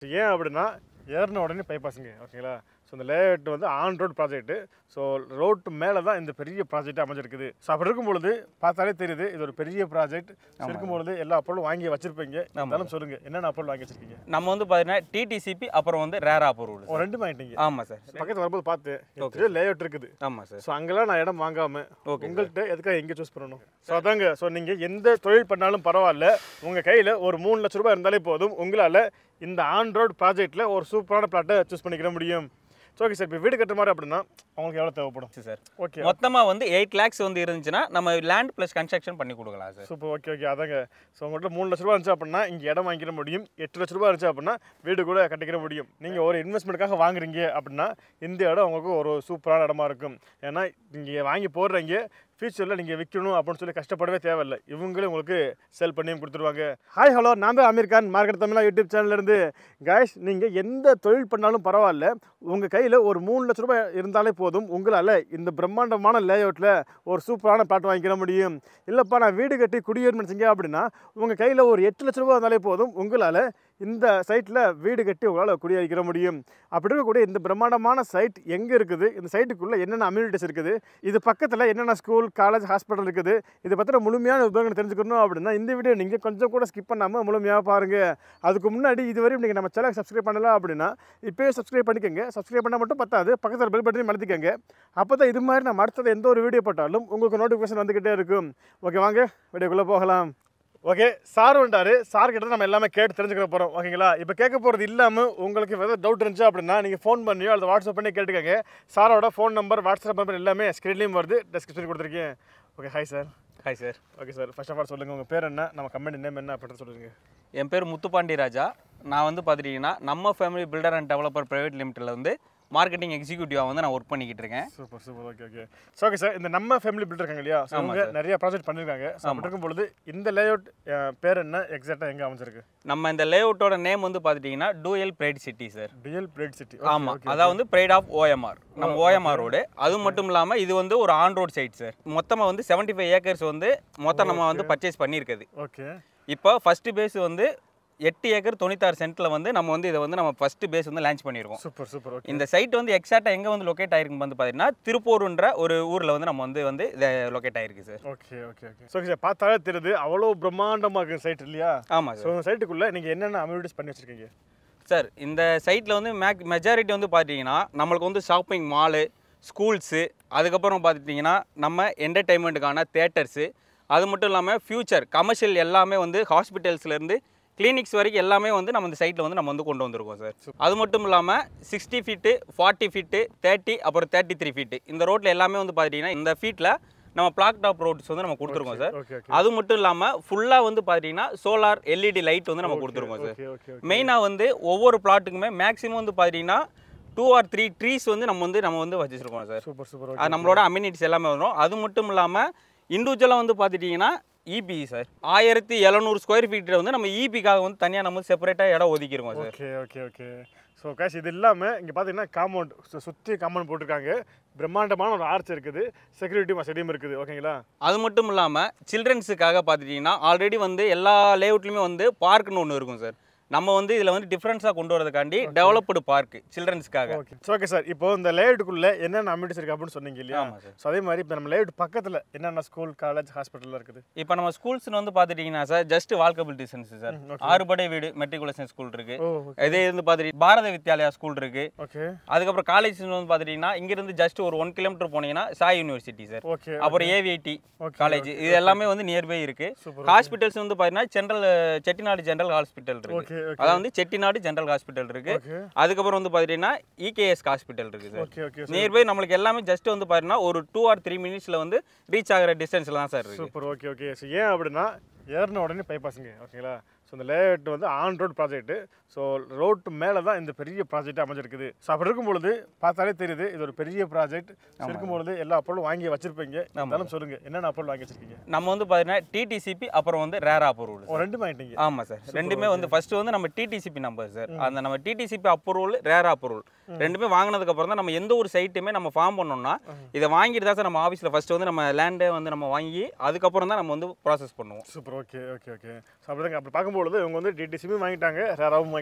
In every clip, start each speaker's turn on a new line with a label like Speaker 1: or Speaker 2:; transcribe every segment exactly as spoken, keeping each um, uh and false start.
Speaker 1: ஏன் அப்படின்னா ஏறின உடனே பைபாஸுங்க ஓகேங்களா. ஸோ இந்த லேஅவுட் வந்து on road project. So road மேலே தான் இந்த பெரிய ப்ராஜெக்ட் அமைஞ்சிருக்குது. ஸோ அப்படி இருக்கும்பொழுது பார்த்தாலே தெரியுது இது ஒரு பெரிய ப்ராஜெக்ட். இருக்கும்பொழுது எல்லா அப்பொருளும் வாங்கி வச்சிருப்பீங்க. இருந்தாலும் சொல்லுங்கள் என்னென்ன அப்பொருள் வாங்கி வச்சிருக்கீங்க?
Speaker 2: நம்ம வந்து பார்த்தீங்கன்னா டிடிசிபி அப்புறம் வந்து ரேரா அப்ரூவல்.
Speaker 1: ஒரு ரெண்டு வாங்கிட்டீங்க?
Speaker 2: ஆமாம் சார்.
Speaker 1: பக்கத்தில் வரும்போது பார்த்து பெரிய லேஅவுட் இருக்குது.
Speaker 2: ஆமாம் சார்.
Speaker 1: ஸோ அங்கெல்லாம் நான் இடம் வாங்காமல் உங்கள்கிட்ட எதுக்காக எங்கே சூஸ் பண்ணணும்? ஸோ அதாங்க. ஸோ நீங்கள் எந்த தொழில் பண்ணாலும் பரவாயில்ல, உங்கள் கையில் ஒரு மூணு லட்ச ரூபாய் இருந்தாலே போதும், உங்களால் இந்த ஆன் ரோட் ப்ராஜெக்ட்டில் ஒரு சூப்பரான பிளாட்டை சூஸ் பண்ணிக்கிற முடியும். Okay sir. இப்போ வீடு கட்டுற மாதிரி அப்படின்னா அவங்களுக்கு எவ்வளோ தேவைப்படும்
Speaker 2: சார்?
Speaker 1: ஓகே,
Speaker 2: மொத்தமாக வந்து எயிட் லேக்ஸ் வந்து இருந்துச்சுன்னா நம்ம லேண்ட் ப்ளஸ் கன்ஸ்ட்ரக்ஷன் பண்ணி கொடுக்கலாம் சார்.
Speaker 1: சூப்பர். ஓகே ஓகே அதாங்க. ஸோ உங்கள்கிட்ட மூணு லட்ச ரூபா இருந்துச்சு அப்படின்னா இங்கே இடம் வாங்கிக்கிற முடியும். எட்டு லட்ச ரூபா இருந்துச்சு அப்படின்னா வீடு கூட கட்டிக்கிற முடியும். நீங்கள் ஒரு இன்வெஸ்ட்மெண்ட்டுக்காக வாங்குறீங்க அப்படின்னா இந்த இடம் உங்களுக்கு ஒரு சூப்பரான இடமா இருக்கும். ஏன்னா நீங்கள் வாங்கி போடுறீங்க, ஃபியூச்சரில் நீங்கள் விற்கணும் அப்படின்னு சொல்லி கஷ்டப்படவே தேவையில்லை. இவங்களே உங்களுக்கு செல் பண்ணியும் கொடுத்துருவாங்க. ஹாய் ஹலோ, நான் தான் அமீர் கான், மார்க்கெட் தமிழா யூடியூப் சேனல்லேருந்து. கைஸ், நீங்கள் எந்த தொழில் பண்ணாலும் பரவாயில்ல, உங்கள் கையில் ஒரு மூணு லட்ச ரூபாய் இருந்தாலே போதும், உங்களால் இந்த பிரம்மாண்டமான லேஅவுட்டில் ஒரு சூப்பரான பிளாட் வாங்கிக்கிற முடியும். இல்லைப்பா நான் வீடு கட்டி குடியேறணும் செஞ்சேன் அப்படின்னா உங்கள் கையில் ஒரு எட்டு லட்ச ரூபா இருந்தாலே போதும், உங்களால் இந்த சைட்டில் வீடு கட்டி உங்களால் குடியேறிக்கிற முடியும். அப்படி இருக்கக்கூடிய இந்த பிரம்மாண்டமான சைட் எங்கே இருக்குது, இந்த சைட்டுக்குள்ளே என்னென்ன அம்யூனிட்டிஸ் இருக்குது, இது பக்கத்தில் என்னென்ன ஸ்கூல் காலேஜ் ஹாஸ்பிட்டல் இருக்குது, இதை பற்றின முழுமையான விவரங்களை தெரிஞ்சுக்கணும் அப்படின்னா இந்த வீடியோ நீங்கள் கொஞ்சம் கூட ஸ்கிப் பண்ணாமல் முழுமையாக பாருங்கள். அதுக்கு முன்னாடி இதுவரையும் நீங்கள் நம்ம சேனல் சப்ஸ்கிரைப் பண்ணலாம் அப்படின்னா இப்போயே சப்ஸ்கிரைப் பண்ணிக்கோங்க. சப்ஸ்கிரைப் பண்ணால் மட்டும் பத்தாது, பக்கத்தில் பெல் பட்டனையும் அழுத்திக்கோங்க. அப்போ தான் இது மாதிரி நம்ம அடுத்தது எந்த ஒரு வீடியோ போட்டாலும் உங்களுக்கு நோட்டிஃபிகேஷன் வந்துக்கிட்டே இருக்கும். ஓகே, வாங்க வீடியோக்குள்ளே போகலாம். ஓகே, சார் வந்துட்டாரு. சார் கிட்ட நம்ம எல்லாமே கேட்டு தெரிஞ்சுக்க போகிறோம். ஓகேங்களா. இப்போ கேட்க போகிறது இல்லாமல் உங்களுக்கு ஏதாவது டவுட் இருந்துச்சு அப்படின்னா நீங்கள் ஃபோன் பண்ணியோ அல்லது வாட்ஸ்அப் பண்ணி கேட்டுக்கோங்க. சாரோட ஃபோன் நம்பர், வாட்ஸ்அப் நம்பர் எல்லாமே ஸ்க்ரீன்லேயும் வருது, டிஸ்கிரிப்ஷன் கொடுத்துருக்கேன். Okay, hi sir.
Speaker 2: Hi sir.
Speaker 1: Okay sir, first of all சொல்லுங்கள் உங்கள் பேர் என்ன, நம்ம கம்பெனி நேம் என்ன அப்படின்னு சொல்லுங்கள்.
Speaker 2: என் பேர் முத்துப்பாண்டி ராஜா. நான் வந்து பார்த்துட்டிங்கன்னா நம்ம family builder and developer private லிமிட்டடில் வந்து மார்க்கெட்டிங் எக்ஸிக்யூட்டிவாக வந்து நான் ஒர்க் பண்ணிக்கிட்டு இருக்கேன்.
Speaker 1: Super super. Okay okay. So okay sir, இந்த நம்ம ஃபேமிலி பில்டர் இருக்காங்க இல்லையா, அவங்க நிறைய ப்ராஜெக்ட் பண்ணியிருக்காங்க. ஸோ அப்படி இருக்கும்பொழுது இந்த லேஅவுட் பேர் என்ன, எக்ஸாக்டாக எங்கே அமைஞ்சிருக்கு?
Speaker 2: நம்ம இந்த லேஅவுட்டோட நேம் வந்து பார்த்துட்டிங்கன்னா dual bright city sir.
Speaker 1: Dual bright city.
Speaker 2: ஆமாம், அதாவது வந்து பிரைட் ஆஃப் ஓஎம்ஆர், நம்ம ஓஎம்ஆர் ரோடு. அது மட்டும் இல்லாமல் இது வந்து ஒரு ஆன் ரோட் சைட் சார். மொத்தமாக வந்து செவன்ட்டி ஃபைவ் ஏக்கர்ஸ் வந்து மொத்தம் நம்ம வந்து பர்ச்சேஸ் பண்ணியிருக்குது.
Speaker 1: ஓகே.
Speaker 2: இப்போ ஃபஸ்ட்டு பேஸ் வந்து எட்டு ஏக்கர் தொண்ணூத்தாறு சென்ட்டில் வந்து நம்ம வந்து இதை வந்து நம்ம ஃபஸ்ட்டு பேஸ் வந்து லான்ச் பண்ணியிருக்கோம்.
Speaker 1: Super super. ஓகே.
Speaker 2: இந்த சைட் வந்து எக்ஸாக்டாக எங்கே வந்து லொக்கேட் ஆகிருக்கு வந்து பார்த்தீங்கன்னா திருப்பூர்ன்ற ஒரு ஊரில் வந்து நம்ம வந்து வந்து இதை லொக்கேட் ஆகிருக்கு sir.
Speaker 1: Okay okay okay. So okay sir, பார்த்தாலே தெரியுது அவ்வளோ பிரம்மாண்டமாக இருக்குது சைட் இல்லையா?
Speaker 2: ஆமாம் சார்.
Speaker 1: ஸோ இந்த சைட்டுக்குள்ளே நீங்கள் என்னென்ன அம்யூனிட்டிஸ் பண்ணி வச்சுருக்கீங்க
Speaker 2: சார்? இந்த சைட்டில் வந்து மேக் மெஜாரிட்டி வந்து பார்த்தீங்கன்னா நம்மளுக்கு வந்து ஷாப்பிங் மாலு, ஸ்கூல்ஸு, அதுக்கப்புறம் பார்த்துட்டிங்கன்னா நம்ம என்டர்டெயின்மெண்ட்டுக்கான தேட்டர்ஸு, அது மட்டும் இல்லாமல் ஃபியூச்சர் கமர்ஷியல் எல்லாமே வந்து ஹாஸ்பிட்டல்ஸ்லேருந்து கிளினிக்ஸ் வரைக்கும் எல்லாமே வந்து நம்ம இந்த சைட்டில் வந்து நம்ம வந்து கொண்டு வந்திருக்கோம் சார். அது மட்டும் இல்லாமல் sixty feet, forty feet, thirty, அப்புறம் தேர்ட்டி த்ரீ ஃபீட்டு இந்த ரோட்டில் எல்லாமே வந்து பார்த்தீங்கன்னா இந்த ஃபீட்டில் நம்ம பிளாக் டாப் ரோட்ஸ் வந்து நம்ம கொடுத்துருக்கோம் சார். அது மட்டும் இல்லாமல் ஃபுல்லாக வந்து பார்த்தீங்கன்னா சோலார் எல்இடி லைட் வந்து நம்ம கொடுத்துருக்கோம் சார். மெயினாக வந்து ஒவ்வொரு பிளாட்டுக்குமே மேக்ஸிமம் வந்து பார்த்தீங்கன்னா டூ ஆர் த்ரீ ட்ரீஸ் வந்து நம்ம வந்து நம்ம வந்து வச்சுருக்கோம் சார்.
Speaker 1: Super super.
Speaker 2: அது நம்மளோட அம்யூனிட்டிஸ் எல்லாமே வரும். அது மட்டும் இல்லாமல் இண்டிவிஜுவலாக வந்து பார்த்துட்டிங்கன்னா இபி சார் ஆயிரத்தி எழுநூறு ஸ்கொயர் ஃபீட்டில் வந்து நம்ம இபிக்காக வந்து தனியாக நம்ம செப்பரேட்டாக இடம் ஒதுக்கிடுவோம் sir.
Speaker 1: Okay okay okay. So cash இது இல்லாமல் இங்கே பார்த்தீங்கன்னா காம்பவுண்ட் சுற்றி காம்பவுண்ட் போட்டிருக்காங்க. பிரம்மாண்டமான ஒரு ஆர்ச் இருக்குது, செக்யூரிட்டி மசடியும் இருக்குது. ஓகேங்களா.
Speaker 2: அது மட்டும் இல்லாமல் சில்ட்ரன்ஸுக்காக பார்த்துட்டிங்கன்னா ஆல்ரெடி வந்து எல்லா லேஅவுட்லையுமே வந்து பார்க்குன்னு ஒன்று இருக்கும் சார். நம்ம வந்து இதில் வந்து டிஃப்ரென்ஸாக கொண்டு வரதுக்காண்டி டெவலப்டு பார்க் சில்ட்ரன்ஸ்க்காக.
Speaker 1: Okay okay sir. இப்போ இந்த லேஅவுட்டுக்குள்ளே என்னென்ன அம்யூனிட்டிஸ் இருக்குது அப்படின்னு சொன்னீங்க இல்லையா? ஸோ அதே மாதிரி இப்போ நம்ம லேஅவுட் பக்கத்தில் என்னென்ன ஸ்கூல் காலேஜ் ஹாஸ்பிட்டலில் இருக்குது?
Speaker 2: இப்போ நம்ம ஸ்கூல்ஸ்னு வந்து பார்த்துட்டிங்கன்னா sir just walkable distance sir. Arupadai Veedu matriculation school இருக்குது. இதே இருந்து பார்த்துட்டு பாரத வித்யாலயா ஸ்கூல் இருக்குது.
Speaker 1: ஓகே.
Speaker 2: அதுக்கப்புறம் காலேஜ் வந்து பார்த்துட்டிங்கன்னா இங்கிருந்து ஜஸ்ட் ஒரு ஒன் கிலோமீட்டர் போனீங்கன்னா சாய் யூனிவர்சிட்டி சார்.
Speaker 1: ஓகே.
Speaker 2: அப்புறம் ஏவிஐடி காலேஜ், இது எல்லாமே வந்து நியர்பை இருக்குது. ஹாஸ்பிட்டல்ஸ் வந்து பார்த்தீங்கன்னா ஜென்ரல் செட்டிநாடு ஜென்ரல் ஹாஸ்பிட்டல் இருக்குது. அதாவது வந்து செட்டிநாடு ஜென்ரல் ஹாஸ்பிட்டல் இருக்கு. அதுக்கப்புறம் வந்து பாத்தீங்கன்னா இகேஎஸ் ஹாஸ்பிட்டல் இருக்கு சார். நியர்பை நம்மளுக்கு எல்லாமே ஜஸ்ட் வந்து பாத்தீங்கன்னா ஒரு டூ ஆர் த்ரீ மினிட்ஸ்ல வந்து ரீச் ஆகிற டிஸ்டன்ஸ்ல தான் சார் இருக்கு.
Speaker 1: சூப்பர். Okay okay. ஸோ ஏன் அப்படின்னா ஏறின உடனே பைபாஸுங்க. ஓகேங்களா. ஸோ இந்த லேஅவுட் வந்து on road project. So road மேலே தான் இந்த பெரிய ப்ராஜெக்ட் அமைஞ்சிருக்குது. ஸோ அப்படி இருக்கும்பொழுது பார்த்தாலே தெரியுது இது ஒரு பெரிய ப்ராஜெக்ட். இருக்கும்பொழுது எல்லா அப்பொருளும் வாங்கி வச்சிருப்பீங்க. இருந்தாலும் சொல்லுங்கள் என்னென்ன அப்பொருள் வாங்கி வச்சிருக்கீங்க?
Speaker 2: நம்ம வந்து பார்த்தீங்கன்னா டிடிசிபி அப்புறம் வந்து ரேரா அப்ரூவல்.
Speaker 1: ஒரு ரெண்டு வாங்கிட்டீங்க?
Speaker 2: ஆமாம் சார். ரெண்டுமே வந்து ஃபர்ஸ்ட் வந்து நம்ம டிடிசிபி நம்பர் சார். அந்த நம்ம டிடிசிபி அப்ரூவல் ரேரா அப்ரூவல் ரெண்டுமே வாங்கினதுக்கு அப்புறம் தான் நம்ம எந்த ஒரு சைட்டுமே நம்ம ஃபார்ம் பண்ணோம்னா இதை வாங்கிட்டு தான் சார் நம்ம ஆஃபீஸில் ஃபர்ஸ்ட் வந்து நம்ம லேண்டை வந்து நம்ம வாங்கி அதுக்கப்புறம் தான் நம்ம வந்து ப்ராசஸ் பண்ணுவோம்.
Speaker 1: Super. Okay okay okay. So அப்படி தாங்க அப்படி பார்க்கும்பொழுது இவங்க வந்து டிடிசிபி வாங்கிட்டாங்க, ரேராவும் வாங்கிட்டாங்க.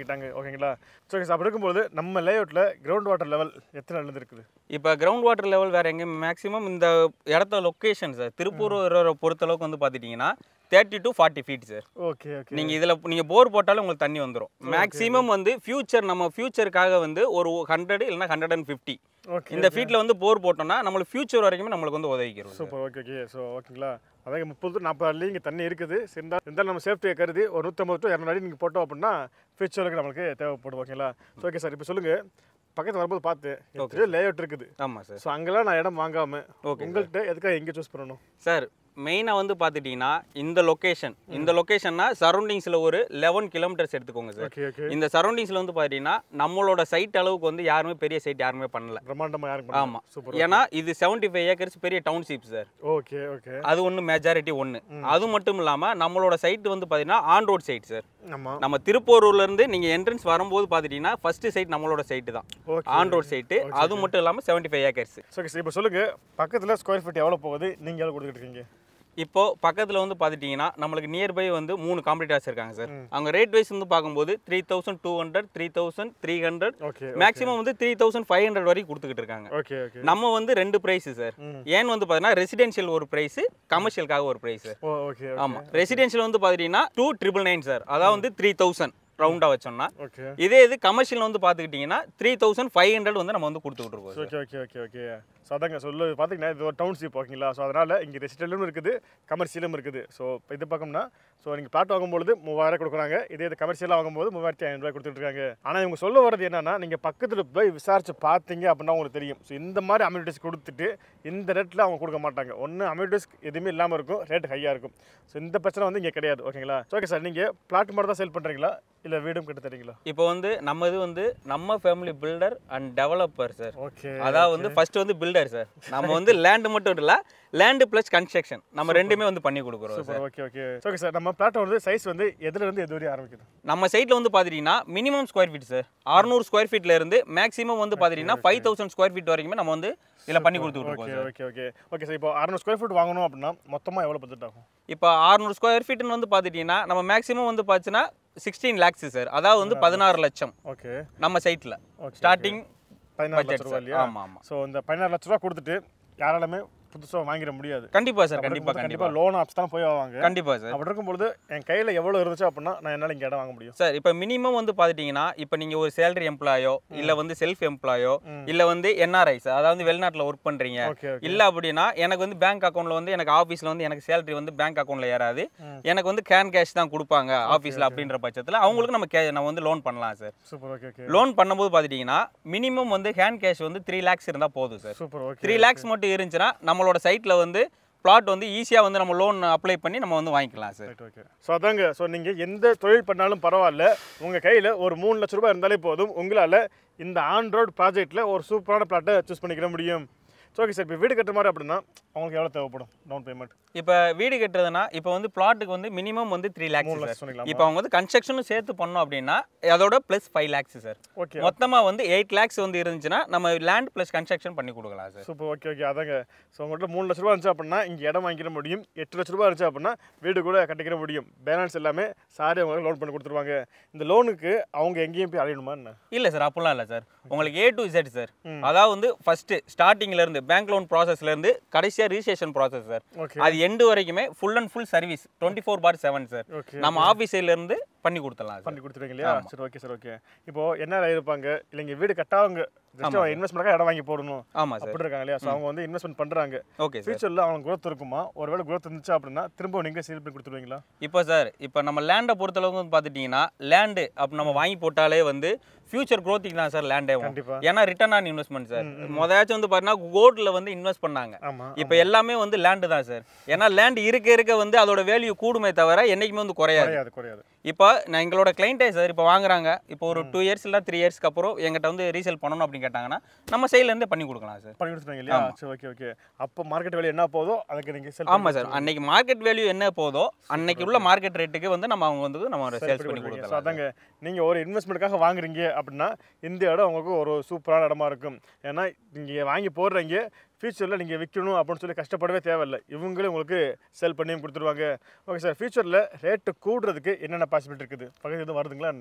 Speaker 1: வாங்கிட்டாங்க ஓகேங்களா. ஸோ ஓகே சார், அப்படி இருக்கும்போது நம்ம லேஅவுட்டில் கிரவுண்ட் வாட்டர் லெவல் எத்தனை அளந்து இருக்குது?
Speaker 2: இப்போ கிரவுண்ட் வாட்டர் லெவல் வேறு எங்கே மேக்ஸிமம் இந்த இடத்த லொக்கேஷன் சார் திருப்பூர் பொறுத்தளவுக்கு வந்து பார்த்துட்டிங்கன்னா thirty to forty feet sir.
Speaker 1: Okay okay.
Speaker 2: நீங்கள் இதில் நீங்கள் போர் போட்டாலும் உங்களுக்கு தண்ணி வந்துடும். மேக்ஸிமம் வந்து ஃபியூச்சர் நம்ம ஃபியூச்சருக்காக வந்து ஒரு ஹண்ட்ரட் இல்லைனா ஹண்ட்ரட் அண்ட் ஃபிஃப்டி இந்த ஃபீட்டில் வந்து போர் போட்டோம்னா நம்மளுக்கு ஃபியூச்சர் வரைக்குமே நம்மளுக்கு வந்து உதவிக்கிறோம்.
Speaker 1: சூப்பர். Okay okay. ஸோ ஓகேங்களா, அதாவது முப்பது டு நாற்பது அடி இங்கே தண்ணி இருக்குது. இருந்தால் இருந்தாலும் நம்ம சேஃப்டியை கருதி ஒரு நூற்றம்பது டு இரநூறு அடி நீங்கள் போட்டோம் அப்படின்னா ஃபியூச்சருக்கு நம்மளுக்கு தேவைப்படும் ஓகேங்களா. ஸோ ஓகே சார், இப்போ சொல்லுங்கள், பக்கத்தில் வரும்போது பார்த்து எத்தனையோ லேஅவுட் இருக்குது.
Speaker 2: ஆமாம் சார்.
Speaker 1: ஸோ அங்கெல்லாம் நான் இடம் வாங்காமல்
Speaker 2: ஓகே
Speaker 1: உங்கள்கிட்ட எதுக்காக எங்கே சூஸ் பண்ணணும்
Speaker 2: சார்? மெயினாக வந்து பார்த்துட்டிங்கன்னா இந்த லொக்கேஷன் இந்த லொக்கேஷன்னா சரௌண்டிங்ஸில் ஒரு லெவன் கிலோமீட்டர்ஸ் எடுத்துக்கோங்க சார்.
Speaker 1: Okay okay.
Speaker 2: இந்த சரௌண்டிங்ஸில் வந்து பார்த்தீங்கன்னா நம்மளோட சைட் அளவுக்கு வந்து யாருமே பெரிய சைட் யாருமே பண்ணல.
Speaker 1: பிரம்மாண்டமாக யாரும்.
Speaker 2: ஆமாம். சூப்பர். ஏன்னா இது செவன்ட்டி ஃபைவ் ஏக்கர்ஸ் பெரிய டவுன்ஷிப் சார்.
Speaker 1: Okay okay.
Speaker 2: அது ஒன்று மெஜாரிட்டி ஒன்று. அது மட்டும் இல்லாமல் நம்மளோட சைட் வந்து பார்த்தீங்கன்னா ஆன் ரோட் சைட் சார்.
Speaker 1: ஆமாம்.
Speaker 2: நம்ம திருப்பூர்லேருந்து நீங்கள் என்ட்ரன்ஸ் வரும்போது பார்த்துட்டிங்கன்னா ஃபஸ்ட்டு சைட் நம்மளோட சைட்டு தான், ஆன் ரோட் சைட்டு. அது மட்டும் இல்லாமல் seventy five acres.
Speaker 1: Okay sir, இப்போ சொல்லுங்கள், பக்கத்தில் ஸ்கொயர் ஃபீட் எவ்வளோ போகுது, நீங்கள் எவ்வளோ கொடுத்துட்டு இருக்கீங்க?
Speaker 2: இப்போது பக்கத்தில் வந்து பார்த்துட்டிங்கன்னா நம்மளுக்கு நியர்பை வந்து மூணு காம்படிட்டர்ஸ் இருக்காங்க சார். அவங்க ரேட் வைஸ் வந்து பார்க்கும்போது three thousand two hundred three thousand three hundred maximum வந்து த்ரீ தௌசண்ட் ஃபைவ் ஹண்ட்ரட் வரைக்கும் கொடுத்துக்கிட்டு இருக்காங்க.
Speaker 1: Okay okay.
Speaker 2: நம்ம வந்து ரெண்டு ப்ரைஸ் சார். ஏன்னு வந்து பார்த்தீங்கன்னா ரெசிடென்ஷியல் ஒரு ப்ரைஸ், கமர்ஷியலுக்காக ஒரு ப்ரைஸ் சார்.
Speaker 1: ஓகே.
Speaker 2: ஆமாம். ரெசிடென்ஷியல் வந்து பார்த்துட்டிங்கன்னா டூ ட்ரிபிள் நைன் சார், அதாவது வந்து த்ரீ தௌசண்ட் ரவுண்டா வச்சோம்னா. இதே இது கமர்ஷியல் வந்து பார்த்துக்கிட்டிங்கன்னா த்ரீ தௌசண்ட் ஃபைவ் ஹண்ட்ரட் வந்து நம்ம வந்து கொடுத்துக்கிட்டு இருக்கோம்.
Speaker 1: Okay okay okay okay. So அதாங்க சொல்லு பார்த்தீங்கன்னா இது ஒரு டவுன்ஷிப் ஓகேங்களா. ஸோ அதனால் இங்கே ரெசிடென்ஷியலும் இருக்குது, கமர்ஷியலும் இருக்குது. ஸோ இப்போ இது பார்க்கணும்னா ஸோ நீங்கள் பிளாட் வாங்கும்போது மூவாயிரம் கொடுக்குறாங்க, இதே இது கமர்ஷியலாக வாங்கும்போது மூவாயிரத்தி ஐநூறுரூவா கொடுத்துட்ருக்காங்க. ஆனால் இவங்க சொல்ல வரது என்னன்னா, நீங்கள் பக்கத்தில் போய் விசாரிச்சு பார்த்தீங்க அப்படின்னா உங்களுக்கு தெரியும். ஸோ இந்த மாதிரி அம்யூனிட்டிஸ் கொடுத்துட்டு இந்த ரேட்டில் அவங்க கொடுக்க மாட்டாங்க. ஒன்று அம்யூனிட்டிஸ் எதுவுமே இல்லாமல் இருக்கும், ரேட் ஹையாக இருக்கும். ஸோ இந்த பிரச்சனை வந்து இங்கே கிடையாது ஓகேங்களா. ஓகே சார், நீங்கள் பிளாட் மட்டும் தான் சேல் பண்ணுறீங்களா இல்லை வீடும் கிட்ட தரீங்களா?
Speaker 2: இப்போ வந்து நம்ம இது வந்து நம்ம family builder and developer sir.
Speaker 1: Okay.
Speaker 2: அதாவது வந்து ஃபர்ஸ்ட் வந்து பில்டர் சார். நம்ம வந்து லேண்ட் மட்டும் இல்லை, லேண்டு ப்ளஸ் கன்ஸ்ட்ரக்ஷன் நம்ம ரெண்டுமே வந்து பண்ணி கொடுக்குறோம் sir.
Speaker 1: Okay okay. Okay sir, நம்ம பிளாட் வந்து சைஸ் வந்து எதுல இருந்து எது வரையும் ஆரம்பிக்குது?
Speaker 2: நம்ம சைட்டில் வந்து பார்த்துட்டிங்கன்னா மினிமம் ஸ்கொயர் ஃபீட் சார் அறுநூறு ஸ்கொயர் ஃபீட்ல இருந்து மேக்ஸிமம் வந்து பார்த்துட்டிங்கன்னா ஃபைவ் தௌசண்ட் ஸ்கொயர் ஃபீட் வரைக்குமே நம்ம வந்து இதில் பண்ணி கொடுத்துருக்கோம்.
Speaker 1: Okay okay okay. Okay sir, இப்போ அறுநூறு ஸ்கொயர் ஃபீட் வாங்கணும் அப்படின்னா மொத்தமாக எவ்வளோ பட்ஜெட் ஆகும்?
Speaker 2: இப்போ அறுநூறு ஸ்கொயர் ஃபீட்னு வந்து பார்த்துட்டிங்கன்னா நம்ம மேக்ஸிமம் வந்து பார்த்துன்னா சிக்ஸ்டீன் லேக்ஸ் சார், அதாவது வந்து பதினாறு லட்சம்.
Speaker 1: ஓகே.
Speaker 2: நம்ம சைட்டில் ஸ்டார்டிங்
Speaker 1: பதினாறு லட்சம் ரூபா இல்லையா?
Speaker 2: ஆமாம் ஆமாம்.
Speaker 1: ஸோ இந்த பதினாறு லட்ச ரூபா கொடுத்துட்டு யாராலுமே புதுசாக வாங்கிட முடியாது.
Speaker 2: கண்டிப்பாக சார். கண்டிப்பாக
Speaker 1: கண்டிப்பாக லோன் ஆப்ஸ் தான் போய் வாங்க.
Speaker 2: கண்டிப்பாக சார்.
Speaker 1: அப்படி இருக்கும்போது என் கையில் எவ்வளோ இருந்துச்சு அப்படின்னா நான் என்னால் இங்கே இடம் வாங்க முடியும்
Speaker 2: சார். இப்போ மினிமம் வந்து பார்த்துட்டிங்கன்னா இப்போ நீங்கள் ஒரு சேலரி எம்ப்ளாயோ இல்லை வந்து செல்ஃப் எம்ப்ளாயோ இல்லை வந்து என்ஆர்ஐஸ் அதாவது வெளிநாட்டில் ஒர்க் பண்ணுறீங்க இல்லை அப்படின்னா எனக்கு வந்து பேங்க் அக்கௌண்ட்டில் வந்து எனக்கு ஆஃபீஸில் வந்து எனக்கு சேலரி வந்து பேங்க் அக்கௌண்ட்டில் ஏறாது, எனக்கு வந்து கேன் கேஷ் தான் கொடுப்பாங்க ஆஃபீஸில் அப்படின்ற பட்சத்தில் அவங்களுக்கு நம்ம கே நம்ம வந்து லோன் பண்ணலாம் sir.
Speaker 1: Super. Okay okay.
Speaker 2: Loan பண்ணும்போது பார்த்துட்டிங்கன்னா மினிமம் வந்து ஹேண்ட் கேஷ் வந்து த்ரீ லேக்ஸ் இருந்தால் போதும் sir.
Speaker 1: Super. Okay.
Speaker 2: Three lakhs மட்டும் இருந்துச்சுன்னா நம்மளோட சைட்டில் வந்து பிளாட் வந்து ஈஸியாக வந்து நம்ம லோன் அப்ளை பண்ணி நம்ம வந்து வாங்கிக்கலாம் சார்.
Speaker 1: ஓகே. ஸோ அதாங்க, ஸோ நீங்கள் எந்த தொழில் பண்ணாலும் பரவாயில்ல, உங்கள் கையில் ஒரு மூணு லட்ச ரூபாய் இருந்தாலே போதும், உங்களால் இந்த ஆன் ரோட் ப்ராஜெக்ட்டில் ஒரு சூப்பரான பிளாட்டை சூஸ் பண்ணிக்கிற முடியும். ஸோ ஓகே சார், இப்போ வீடு கட்டுற மாதிரி அப்படின்னா அவங்களுக்கு எவ்வளோ தேவைப்படும் டவுன் பேமெண்ட்?
Speaker 2: இப்போ வீடு கட்டுறதுனா இப்போ வந்து பிளாட்டுக்கு வந்து மினிமம் வந்து த்ரீ லேக்ஸ் சார். இப்போ அவங்க வந்து கன்ஸ்ட்ரக்ஷனும் சேர்த்து பண்ணோம் அப்படின்னா அதோட plus five lakhs sir.
Speaker 1: Okay.
Speaker 2: மொத்தமாக வந்து எயிட் லேக்ஸ் வந்து இருந்துச்சுன்னா நம்ம லேண்ட் ப்ளஸ் கன்ஸ்ட்ரக்ஷன் பண்ணி கொடுக்கலாம் சார்.
Speaker 1: சூப்பர். Okay okay. அதாங்க, ஸோ உங்கள்கிட்ட மூணு லட்ச ரூபா இருந்துச்சு அப்படின்னா இங்கே இடம் வாங்கிக்கிற முடியும். எட்டு லட்ச ரூபா இருந்துச்சு அப்படின்னா வீடு கூட கட்டிக்கிற முடியும். பேலன்ஸ் எல்லாமே சாரி அவங்களுக்கு லோன் பண்ணி கொடுத்துருவாங்க. இந்த லோனுக்கு அவங்க எங்கேயும் போய் அலையணுமா என்ன?
Speaker 2: இல்லை சார், அப்படிலாம் இல்லை சார். உங்களுக்கு ஏ டு இசட் சார். அதாவது வந்து ஃபர்ஸ்ட் ஸ்டார்டிங்ல இருந்து பேங்க் லோன் ப்ராசஸ்ல இருந்து கடைசியாக ரிஜிஸ்ட்ரேஷன் ப்ராசஸ் சார். அது எண்டு வரைக்குமே full and full service twenty four by seven sir. நம்ம ஆஃபீஸில் இருந்து பண்ணி கொடுத்துடலாம்
Speaker 1: பண்ணி கொடுத்துருவீங்க இல்லையா? சரி ஓகே சார். ஓகே. இப்போ என்ன இருப்பாங்க இல்லைங்க வீடு கட்டாவங்க இன்வெஸ்ட்மெண்ட்டாக இடம் வாங்கி போடணும்.
Speaker 2: ஆமாம் சார்.
Speaker 1: அப்படி இருக்காங்க இல்லையா? ஸோ அவங்க வந்து இன்வெஸ்ட்மெண்ட் பண்ணுறாங்க.
Speaker 2: Okay sir.
Speaker 1: ஃபியூச்சரில் அவங்க growth இருக்குமா? ஒருவேளை growth இருந்துச்சு அப்படின்னா திரும்ப நீங்கள் சேல் பண்ணி கொடுத்துருவீங்களா?
Speaker 2: இப்போ சார் இப்போ நம்ம லேண்டை பொறுத்தளவுக்கு வந்து பார்த்துட்டிங்கன்னா லேண்டு அப்போ நம்ம வாங்கி போட்டாலே வந்து ஃபியூச்சர் க்ரோத்திங் தான் சார் லேண்டே. ஏன்னா ரிட்டர்ன் ஆன் இன்வெஸ்ட்மெண்ட் சார். முதலாச்சும் வந்து பார்த்தீங்கன்னா கோல்டில் வந்து இன்வெஸ்ட் பண்ணாங்க. இப்போ எல்லாமே வந்து லேண்டு தான் சார். ஏன்னா லேண்ட் இருக்க இருக்க வந்து அதோட வேல்யூ கூடுமே தவிர என்றைக்குமே வந்து குறையாது
Speaker 1: குறையாது.
Speaker 2: இப்போ நான் எங்களோட கிளைண்ட்டே சார் இப்போ வாங்குறாங்க, இப்போ ஒரு டூ இயர்ஸ் இல்லை த்ரீ இயர்ஸ்க்கு அப்புறம் எங்கிட்ட வந்து ரீசேல் பண்ணணும் அப்படின்னு கேட்டாங்கன்னா நம்ம சைட்லேருந்தே பண்ணி கொடுக்கலாம் சார்.
Speaker 1: பண்ணி கொடுத்துருவீங்க இல்லையா? சரி ஓகே ஓகே. அப்போ மார்க்கெட் வேல்யூ என்ன போதோ அதுக்கு நீங்கள் சேல்.
Speaker 2: ஆமாம் சார், அன்னைக்கு மார்க்கெட் வேல்யூ என்ன போதோ அன்னைக்கு உள்ள மார்க்கெட் ரேட்டுக்கு வந்து நம்ம அவங்க வந்து நம்ம சேல்ஸ் பண்ணி கொடுக்கலாம்.
Speaker 1: அதாங்க, நீங்கள் ஒரு இன்வெஸ்ட்மெண்ட்டுக்காக வாங்குறீங்க அப்படின்னா இந்த இடம் உங்களுக்கு ஒரு சூப்பரான இடமா இருக்கும். ஏன்னா நீங்கள் வாங்கி போடுறீங்க, ஃபியூச்சரில் நீங்கள் விற்கணும் அப்படின்னு சொல்லி கஷ்டப்படவே தேவையில்லை, இவங்களே உங்களுக்கு செல் பண்ணியும் கொடுத்துருவாங்க. ஓகே சார், ஃபியூச்சரில் ரேட்டு கூடுறதுக்கு என்னென்ன பாசிபிலிட்டி இருக்குது? பக்கத்து எதுவும் வருதுங்களா என்ன?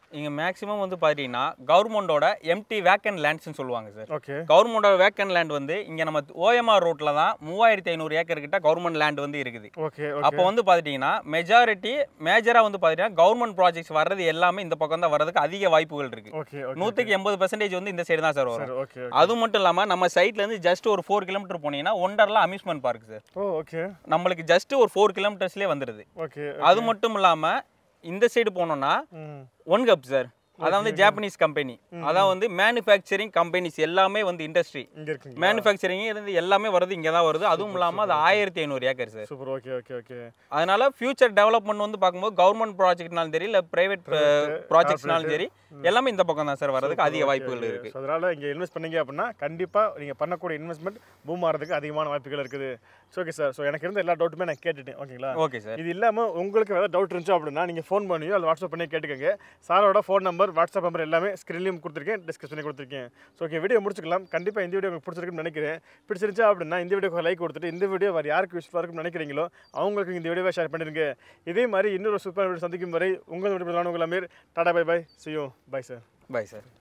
Speaker 2: இங்கே மேக்ஸிமம் வந்து பார்த்தீங்கன்னா கவர்மெண்டோட எம்டி வேக்கன் லேண்ட்ஸ்னு சொல்லுவாங்க சார்.
Speaker 1: ஓகே.
Speaker 2: கவர்மெண்டோட வேக்கன் லேண்ட் வந்து இங்கே நம்ம ஓஎம்ஆர் ரோட்டில் தான் மூவாயிரத்தி ஐநூறு ஏக்கர் கிட்ட கவர்மெண்ட் லேண்ட் வந்து இருக்குது.
Speaker 1: ஓகே.
Speaker 2: அப்போ வந்து பார்த்துட்டிங்கன்னா மெஜாரிட்டி மேஜராக வந்து பார்த்தீங்கன்னா கவர்மெண்ட் ப்ராஜெக்ட்ஸ் வர்றது எல்லாமே இந்த பக்கம் தான் வர்றதுக்கு அதிக வாய்ப்புகள் இருக்குது.
Speaker 1: ஓகே.
Speaker 2: நூற்றுக்கு எண்பது பர்சன்டேஜ் வந்து இந்த சைடு தான் சார் வரும்.
Speaker 1: ஓகே.
Speaker 2: அது மட்டும் இல்லாமல் நம்ம சைட்லேருந்து ஜஸ்ட் ஒரு ஃபோர் கிலோமீட்டர் போனீங்கன்னா Wonderla amusement park sir.
Speaker 1: Oh okay.
Speaker 2: நம்மளுக்கு ஜஸ்ட் ஒரு ஃபோர் கிலோமீட்டர்ஸ்லேயே வந்துடுது.
Speaker 1: ஓகே.
Speaker 2: அது மட்டும் இல்லாமல் இந்த சைடு போனோம்னா ஒன் கப் சார், அதான் வந்து ஜாப்பனீஸ் கம்பெனி, அதான் வந்து மேனுஃபேக்சரிங் கம்பெனிஸ் எல்லாமே வந்து இண்டஸ்ட்ரி மேனுஃபேக்சரிங் இருந்து எல்லாமே வருது இங்கே தான் வருது. அதுவும் இல்லாமல் அது ஆயிரத்தி ஐநூறு acre sir.
Speaker 1: Super. Okay okay okay.
Speaker 2: அதனால ஃபியூச்சர் டெவலப்மெண்ட் வந்து பார்க்கும்போது கவர்மெண்ட் ப்ராஜெக்ட்னாலும் சரி இல்லை பிரைவேட் ப்ராஜெக்ட்ஸ்னாலும் சரி எல்லாமே இந்த பக்கம் தான் சார் வர்றதுக்கு அதிக வாய்ப்புகள் இருக்குது.
Speaker 1: அதனால இங்கே இன்வெஸ்ட் பண்ணீங்க அப்படின்னா கண்டிப்பாக நீங்கள் பண்ணக்கூடிய இன்வெஸ்ட்மெண்ட் பூம் ஆகிறதுக்கு அதிகமான வாய்ப்புகள் இருக்குது. Okay sir. ஸோ எனக்கு இருந்த எல்லா டவுட்டுமே நான் கேட்டுட்டேன். ஓகேங்களா?
Speaker 2: Okay sir.
Speaker 1: இது இல்லாமல் உங்களுக்கு ஏதாவது டவுட் இருந்துச்சு அப்படின்னா நீங்கள் ஃபோன் பண்ணியோ அது வாட்ஸ்அப் பண்ணி கேட்டுக்கோங்க. சாரோட ஃபோன் நம்பர் வாட்ஸ்அப் நம்பர் எல்லாமே ஸ்க்ரீன்லையும் கொடுத்துருக்கேன், டிஸ்கிரிப்ஷனில் கொடுத்துருக்கேன். ஸோ ஓகே, வீடியோ முடிச்சுக்கலாம். கண்டிப்பாக இந்த வீடியோ உங்களுக்கு பிடிச்சிருக்குன்னு நினைக்கிறேன். பிடிச்சிருந்துச்சா அப்படின்னா இந்த வீடியோக்கு லைக் கொடுத்துட்டு இந்த வீடியோ வேறு யாருக்கு யூஸ்ஃபுல்லாக இருக்குன்னு நினைக்கிறீங்களோ அவங்களுக்கு இந்த வீடியோவை ஷேர் பண்ணிடுங்க. இதே மாதிரி இன்னொரு சூப்பர் வீடியோ சந்திக்கும் வரை உங்கள் வீடியோ உங்கள் Amir. Tata bye bye. See you. Bye sir.
Speaker 2: Bye sir.